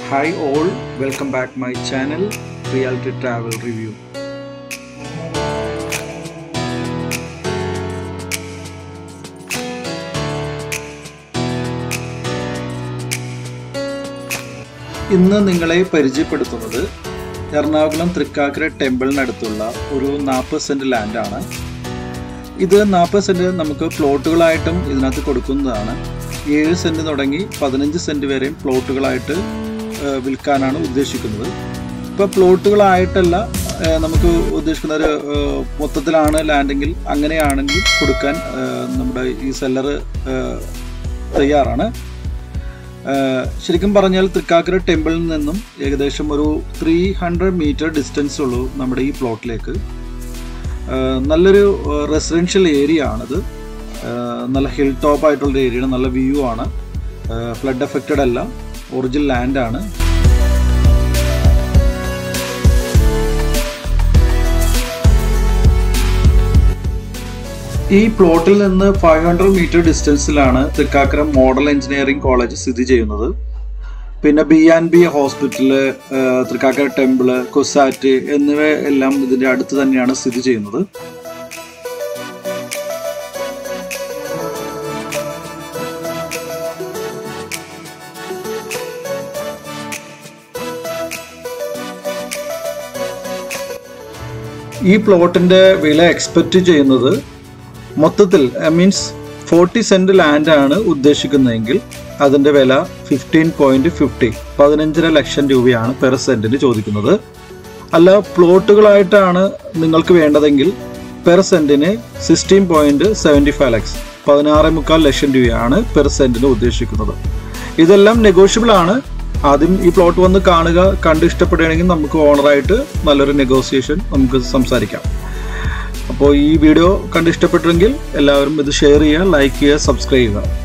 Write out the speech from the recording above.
Hi all, welcome back my channel Realty Travel Review. ഇന്ന് നിങ്ങളെ പരിചയപ്പെടുത്തുന്നത് എറണാകുളം തൃക്കാക്കര ടെമ്പിളിനടുത്തുള്ള ഒരു 40 സെന്റ് ലാൻഡ് ആണ്. ഇത് 40 സെന്റ് നമുക്ക് പ്ലോട്ടുകളായിട്ടും ഇതിനകത്ത് കൊടുക്കുന്നതാണ്. 7 സെന്റ് തുടങ്ങി 15 സെന്റ് വരെയും പ്ലോട്ടുകളായിട്ട് വിൽക്കാനാണ് ഉദ്ദേശിക്കുന്നത്. ഇപ്പോൾ പ്ലോട്ടുകളായിട്ടല്ല നമുക്ക് ഉദ്ദേശിക്കുന്ന ഒരു മൊത്തത്തിലാണ് ലാൻഡെങ്കിൽ അങ്ങനെയാണെങ്കിൽ കൊടുക്കാൻ നമ്മുടെ ഈ സെല്ലർ തയ്യാറാണ്. ശരിക്കും പറഞ്ഞാൽ തൃക്കാക്കര ടെമ്പിളിൽ നിന്നും ഏകദേശം ഒരു 300 മീറ്റർ ഡിസ്റ്റൻസ് ഉള്ളൂ നമ്മുടെ ഈ പ്ലോട്ടിലേക്ക്. നല്ലൊരു റെസിഡൻഷ്യൽ ഏരിയ ആണിത്. നല്ല ഹിൽ ടോപ്പ് ആയിട്ടുള്ള ഏരിയയാണ്, നല്ല വ്യൂ ആണ്, ഫ്ലഡ് എഫക്റ്റഡ് അല്ല, ഒറിജിനൽ ലാൻഡ് ആണ്. ഈ പ്ലോട്ടിൽ നിന്ന് 500 മീറ്റർ ഡിസ്റ്റൻസിലാണ് തൃക്കാക്കര മോഡൽ എഞ്ചിനീയറിംഗ് കോളേജ് സ്ഥിതി ചെയ്യുന്നത്. പിന്നെ B&B hospital, Thrikkakara temple, CUSAT എന്നിവ എല്ലാം ഇതിൻ്റെ അടുത്ത് തന്നെയാണ് സ്ഥിതി ചെയ്യുന്നത്. ഈ പ്ലോട്ടിൻ്റെ വില എക്സ്പെക്റ്റ് ചെയ്യുന്നത് മൊത്തത്തിൽ മീൻസ് 40 സെന്റ് ലാൻഡാണ് ഉദ്ദേശിക്കുന്നതെങ്കിൽ അതിൻ്റെ വില 15.50 15.5 ലക്ഷം രൂപയാണ് പെർ സെന്റിന് ചോദിക്കുന്നത്. അല്ല പ്ലോട്ടുകളായിട്ടാണ് നിങ്ങൾക്ക് വേണ്ടതെങ്കിൽ പെർ സെന്റിന് 16.75 lakhs 16.25 ലക്ഷം രൂപയാണ് പെർ സെന്റിന് ഉദ്ദേശിക്കുന്നത്. ഇതെല്ലാം നെഗോഷ്യബിൾ ആണ്. ആദ്യം ഈ പ്ലോട്ട് വന്ന് കാണുക, കണ്ട് ഇഷ്ടപ്പെടുകയാണെങ്കിൽ നമുക്ക് ഓണറായിട്ട് നല്ലൊരു നെഗോസിയേഷൻ നമുക്ക് സംസാരിക്കാം. അപ്പോൾ ഈ വീഡിയോ കണ്ട് ഇഷ്ടപ്പെട്ടെങ്കിൽ എല്ലാവരും ഇത് ഷെയർ ചെയ്യുക, ലൈക്ക് ചെയ്യുക, സബ്സ്ക്രൈബ് ചെയ്യുക.